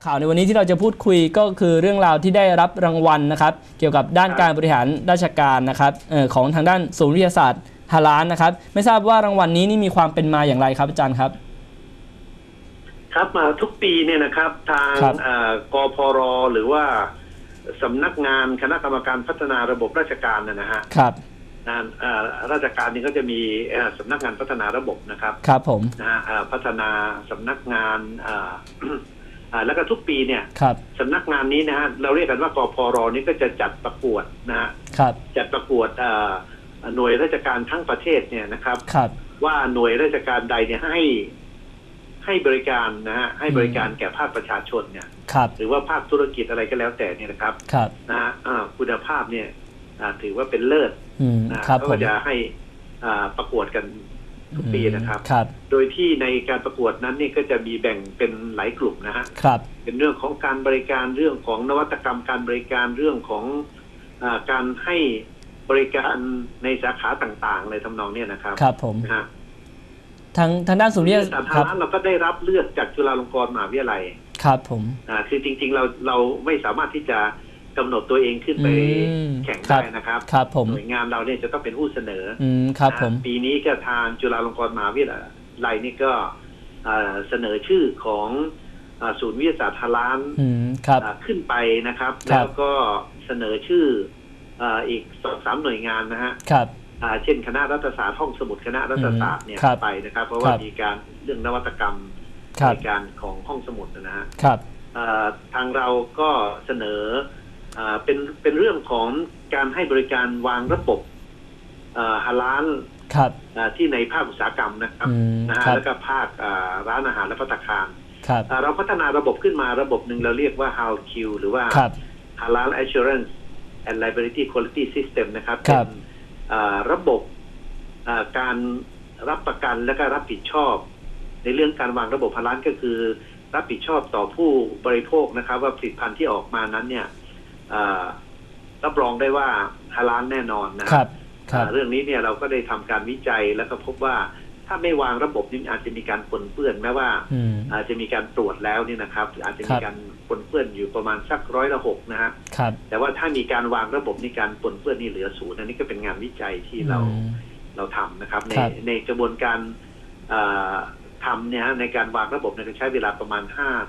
ข่าวในวันนี้ที่เราจะพูดคุยก็คือเรื่องราวที่ได้รับรางวัลนะครับเกี่ยวกับด้านการบริหารราชการนะครับของทางด้านศูนย์วิทยาศาสตร์ฮาลาลนะครับไม่ทราบว่ารางวัลนี้นี่มีความเป็นมาอย่างไรครับอาจารย์ครับครับมาทุกปีเนี่ยนะครับทางกพรหรือว่าสำนักงานคณะกรรมการพัฒนาระบบราชการนะฮะครับราชการนี่ก็จะมีสำนักงานพัฒนาระบบนะครับครับผมนะฮะพัฒนาสำนักงานแล้วก็ทุกปีเนี่ยสำนักงานนี้นะฮะเราเรียกกันว่ากพรนี่ก็จะจัดประกวดนะฮะจัดประกวดหน่วยราชการทั้งประเทศเนี่ยนะครับว่าหน่วยราชการใดเนี่ยให้บริการนะฮะให้บริการแก่ภาคประชาชนเนี่ยหรือว่าภาคธุรกิจอะไรก็แล้วแต่เนี่ยนะครับนะฮะคุณภาพเนี่ยถือว่าเป็นเลิศก็จะให้ประกวดกันทุกปีนะครับโดยที่ในการประกวดนั้นนี่ก็จะมีแบ่งเป็นหลายกลุ่มนะฮะเป็นเรื่องของการบริการเรื่องของนวัตกรรมการบริการเรื่องของการให้บริการในสาขาต่างๆเลยทำนองนี้นะครับครับผมนะฮะทางด้านศูนย์วิทยาศาสตร์เราก็ได้รับเลือกจากจุฬาลงกรณ์มหาวิทยาลัยครับผมคือจริงๆเราไม่สามารถที่จะกำหนดตัวเองขึ้นไปแข่งได้นะครับหน่วยงานเราเนี่ยจะต้องเป็นผู้เสนอครับผมปีนี้ก็ทางจุฬาลงกรณ์มหาวิทยาลัยนี่ก็เสนอชื่อของศูนย์วิทยาศาสตร์ฮาลาลขึ้นไปนะครับแล้วก็เสนอชื่ออีก 2-3 หน่วยงานนะฮะเช่นคณะรัฐศาสตร์ห้องสมุดคณะรัฐศาสตร์เนี่ยไปนะครับเพราะว่ามีการเรื่องนวัตกรรมในการของห้องสมุดนะฮะทางเราก็เสนอเป็นเรื่องของการให้บริการวางระบบฮาลาลที่ในภาคอุตสาหกรรมนะครับนะฮะแล้วก็ภาคร้านอาหารและภัตตาคารเราพัฒนาระบบขึ้นมาระบบหนึ่งเราเรียกว่า HALQ หรือว่า Halal Assurance and Liability Quality System นะครับเป็นระบบการรับประกันและก็รับผิดชอบในเรื่องการวางระบบฮาลาลก็คือรับผิดชอบต่อผู้บริโภคนะครับว่าผลิตภัณฑ์ที่ออกมานั้นเนี่ยรับรองได้ว่าฮาลาลแน่นอนนะครับเรื่องนี้เนี่ยเราก็ได้ทำการวิจัยแล้วก็พบว่าถ้าไม่วางระบบนี้อาจจะมีการปนเปื้อนแม้ว่าอาจจะมีการตรวจแล้วนี่นะครับอาจจะมีการปนเปื้อนอยู่ประมาณสัก100% นะฮะแต่ว่าถ้ามีการวางระบบในการปนเปื้อนนี่เหลือ0อันนี้ก็เป็นงานวิจัยที่เราทำนะครับในกระบวนการทำเนี่ยในการวางระบบเนี่ยใช้เวลาประมาณ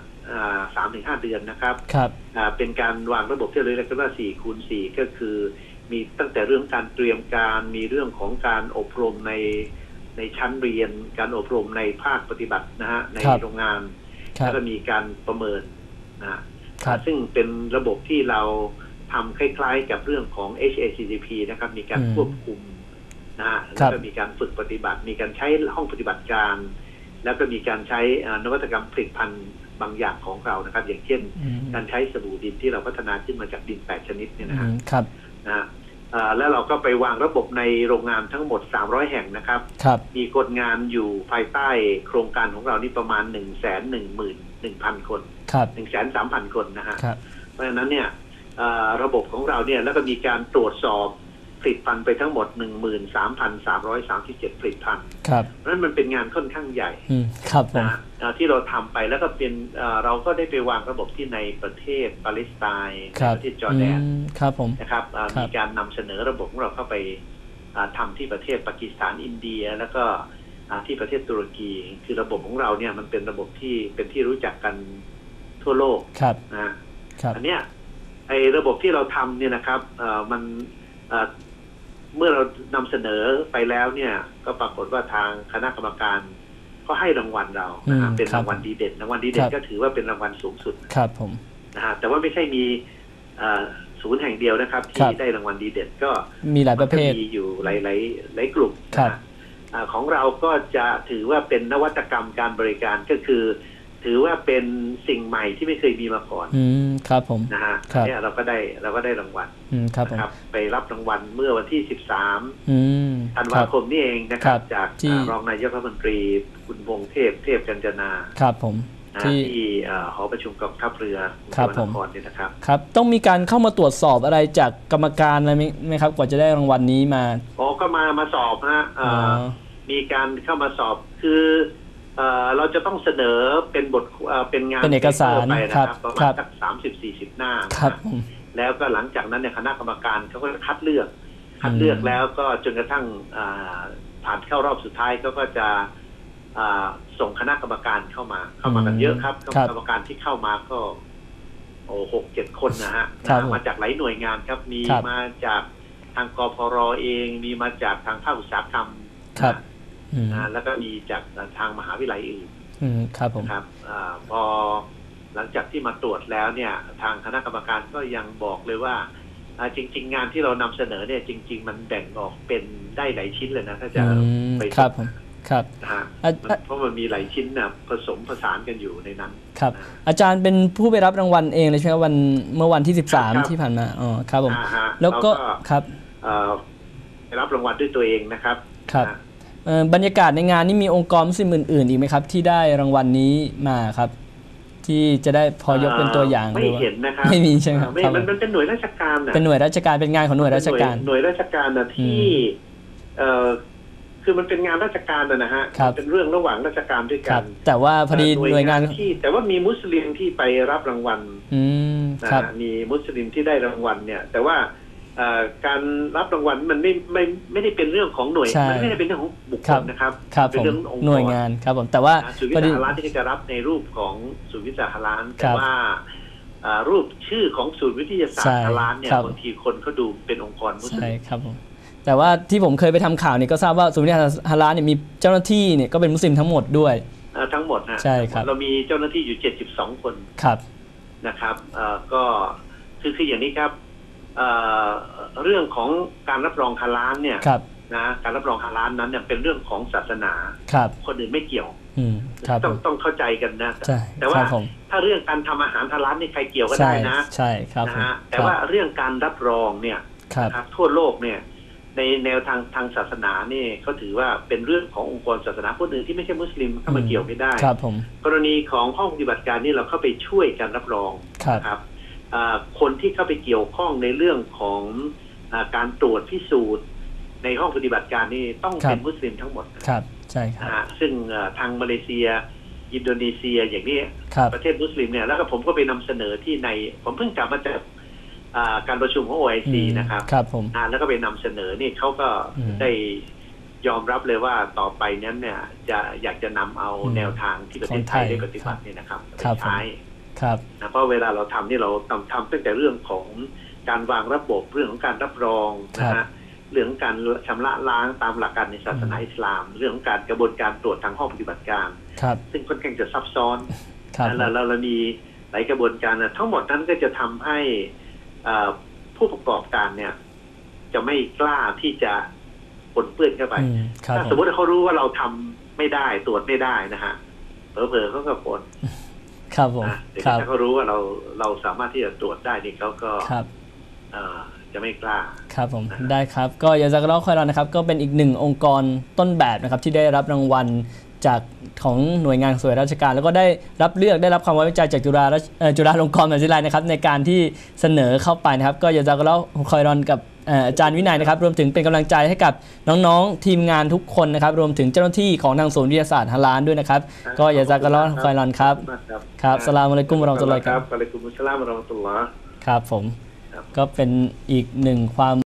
3-5 เดือนนะครับเป็นการวางระบบที่เรียกกันว่า4x4ก็คือมีตั้งแต่เรื่องการเตรียมการมีเรื่องของการอบรมในชั้นเรียนการอบรมในภาคปฏิบัตินะฮะในโรงงานแล้วก็มีการประเมินนะซึ่งเป็นระบบที่เราทำคล้ายๆกับเรื่องของ HACCP นะครับมีการควบคุมนะฮะแล้วก็มีการฝึกปฏิบัติมีการใช้ห้องปฏิบัติการแล้วก็มีการใช้นวัตกรรมผลิตภัณฑ์บางอย่างของเรานะครับอย่างเช่นการใช้สบู่ดินที่เราพัฒนาขึ้นมาจากดิน8 ชนิดเนี่ยนะครับแล้วเราก็ไปวางระบบในโรงงานทั้งหมด300 แห่งนะครับมีคนงานอยู่ภายใต้โครงการของเรานี่ประมาณ 111,000 คน130,000 คนนะฮะเพราะฉะนั้นเนี่ยระบบของเราเนี่ยแล้วก็มีการตรวจสอบผลิตภัณฑ์ไปทั้งหมด 13,337 ผลิตภัณฑ์เพราะฉะนั้นมันเป็นงานค่อนข้างใหญ่นะที่เราทำไปแล้วก็เป็นเราก็ได้ไปวางระบบที่ในประเทศปาเลสไตน์ประเทศจอร์แดนนะครับมีการนำเสนอระบบของเราเข้าไปทำที่ประเทศปากีสถานอินเดียแล้วก็ที่ประเทศตุรกีคือระบบของเราเนี่ยมันเป็นระบบที่เป็นที่รู้จักกันทั่วโลกนะอันเนี้ยไอ้ระบบที่เราทำเนี่ยนะครับมันเมื่อเรานำเสนอไปแล้วเนี่ยก็ปรากฏว่าทางคณะกรรมการก็ให้รางวัลเราเป็นรางวัลดีเด่นรางวัลดีเด่นก็ถือว่าเป็นรางวัลสูงสุดครับผมนะฮะแต่ว่าไม่ใช่มีศูนย์แห่งเดียวนะครับที่ได้รางวัลดีเด่นก็มีหลายประเภทมีอยู่หลายกลุ่มของเราก็จะถือว่าเป็นนวัตกรรมการบริการก็คือถือว่าเป็นสิ่งใหม่ที่ไม่เคยมีมาก่อนครับผมนะฮะเนี่ยเราก็ได้รางวัลครับไปรับรางวัลเมื่อวันที่13 ธันวาคมนี่เองนะครับจากรองนายกรัฐมนตรีคุณพงษ์เทพกัญจนาครับผมที่หอประชุมกองทัพเรือจังหวัดนครนี่นะครับครับต้องมีการเข้ามาตรวจสอบอะไรจากกรรมการอะไรไหมครับกว่าจะได้รางวัลนี้มาก็มาสอบฮะมีการเข้ามาสอบคือเราจะต้องเสนอเป็นบทเป็นงานเป็นเอกสารไปนะครับประมาณสัก30-40 หน้านะครับแล้วก็หลังจากนั้นเนี่ยคณะกรรมการเขาก็คัดเลือกแล้วก็จนกระทั่งผ่านเข้ารอบสุดท้ายก็จะส่งคณะกรรมการเข้ามากันเยอะครับกรรมการที่เข้ามาก็6-7 คนนะฮะมาจากหลายหน่วยงานครับมีมาจากทางกพรเองมีมาจากทางภาคอุตสาหกรรมแล้วก็มีจากทางมหาวิทยาลัยอื่นครับผมครับพอหลังจากที่มาตรวจแล้วเนี่ยทางคณะกรรมการก็ยังบอกเลยว่าจริงๆงานที่เรานำเสนอเนี่ยจริงๆมันแบ่งออกเป็นได้หลายชิ้นเลยนะถ้าจะไปครับผมครับเพราะมันมีหลายชิ้นนะผสมผสานกันอยู่ในนั้นครับอาจารย์เป็นผู้ไปรับรางวัลเองเลยใช่ไหมเมื่อวันที่13ที่ผ่านมาอ๋อครับผมแล้วก็ครับไปรับรางวัลด้วยตัวเองนะครับครับบรรยากาศในงานนี้มีองค์กรมุสลิมอื่นๆอีกไหมครับที่ได้รางวัลนี้มาครับที่จะได้พอยกเป็นตัวอย่างไม่เห็นนะครับไม่มีใช่ไหมครับมันเป็นหน่วยราชการนะเป็นหน่วยราชการเป็นงานของหน่วยราชการหน่วยราชการนะที่คือมันเป็นงานราชการนะฮะเป็นเรื่องระหว่างราชการด้วยกันแต่ว่าพอดีหน่วยงานที่แต่ว่ามีมุสลิมที่ไปรับรางวัลมีมุสลิมที่ได้รางวัลเนี่ยแต่ว่าการรับรางวัลมันไม่ได้เป็นเรื่องของหน่วยมันไม่ได้เป็นเรื่องของบุคคลนะครับเป็นเรื่ององค์กรหน่วยงานครับผมแต่ว่าศูนย์วิสาหะฮาลาลที่จะรับในรูปของศูนย์วิสาหะฮาลาลแต่ว่ารูปชื่อของศูนย์วิทยาศาสตร์ฮาลาลเนี่ยบางทีคนเขาดูเป็นองค์กรมุสลิมใช่ครับผมแต่ว่าที่ผมเคยไปทำข่าวเนี่ยก็ทราบว่าศูนย์วิทยาศาสตร์ฮาลาลเนี่ยมีเจ้าหน้าที่เนี่ยก็เป็นมุสลิมทั้งหมดด้วยทั้งหมดนะใช่ครับเรามีเจ้าหน้าที่อยู่72 คนครับนะครับก็คืออย่างนี้ครับเรื่องของการรับรองฮาลาลเนี่ยนะการรับรองฮาลาลนั้นเนี่ยเป็นเรื่องของศาสนาคนอื่นไม่เกี่ยวต้องเข้าใจกันนะแต่ว่าถ้าเรื่องการทำอาหารฮาลาลนี่ใครเกี่ยวก็ได้นะใช่ครับนะฮะแต่ว่าเรื่องการรับรองเนี่ยทั่วโลกเนี่ยในแนวทางศาสนาเนี่ยเขาถือว่าเป็นเรื่องขององค์กรศาสนาคนอื่นที่ไม่ใช่มุสลิมเข้ามาเกี่ยวไม่ได้กรณีของห้องปฏิบัติการนี่เราเข้าไปช่วยการรับรองครับคนที่เข้าไปเกี่ยวข้องในเรื่องของการตรวจพิสูจน์ในห้องปฏิบัติการนี่ต้องเป็นมุสลิมทั้งหมดครับใช่ครับซึ่งทางมาเลเซียอินโดนีเซียอย่างนี้ประเทศมุสลิมเนี่ยแล้วก็ผมก็ไปนำเสนอที่ในผมเพิ่งกลับมาจากการประชุมของ OIC นะครับแล้วก็ไปนำเสนอนี่เขาก็ได้ยอมรับเลยว่าต่อไปนั้นเนี่ยจะอยากจะนำเอาแนวทางที่ประเทศไทยได้ปฏิบัติเนี่ยนะครับไปใช้นะเพราะเวลาเราทำนี่เราทำตั้งแต่เรื่องของการวางระบบเรื่องของการรับรองนะฮะเรื่องการชำระล้างตามหลักการในศาสนาอิสลามเรื่องของการกระบวนการตรวจทางห้องปฏิบัติการซึ่งค่อนข้างจะซับซ้อนแล้วเรามีหลายกระบวนการทั้งหมดนั้นก็จะทำให้ผู้ประกอบการเนี่ยจะไม่กล้าที่จะปนเปื้อนเข้าไปถ้าสมมติเขารู้ว่าเราทำไม่ได้ตรวจไม่ได้นะฮะเผลอๆเขาก็ปนครับผมแต่ถ้าเขารู้ว่าเราสามารถที่จะตรวจได้นี่เขาก็จะไม่กล้าครับผมได้ครับก็ยาซากัลลอฮุค็อยรอนนะครับก็เป็นอีกหนึ่งองค์กรต้นแบบนะครับที่ได้รับรางวัลจากของหน่วยงานส่วนราชการแล้วก็ได้รับเลือกได้รับความไว้วางใจจากจุฬาลงกรณ์มหาวิทยาลัยนะครับในการที่เสนอเข้าไปนะครับก็ยาซากัลลอฮุค็อยรอนกับอาจารย์วินัยนะครับรวมถึงเป็นกำลังใจให้กับน้องๆทีมงานทุกคนนะครับรวมถึงเจ้าหน้าที่ของทางศูนย์วิทยาศาสตร์ฮาลาลด้วยนะครับก็ยาซากัลลอฮุค็อยรอนครับครับอัสสลามุอะลัยกุมวะเราะห์มะตุลลอฮิครับอะลัยกุมุสสลามวะเราะห์มะตุลลอฮ์ครับผมก็เป็นอีกหนึ่งความ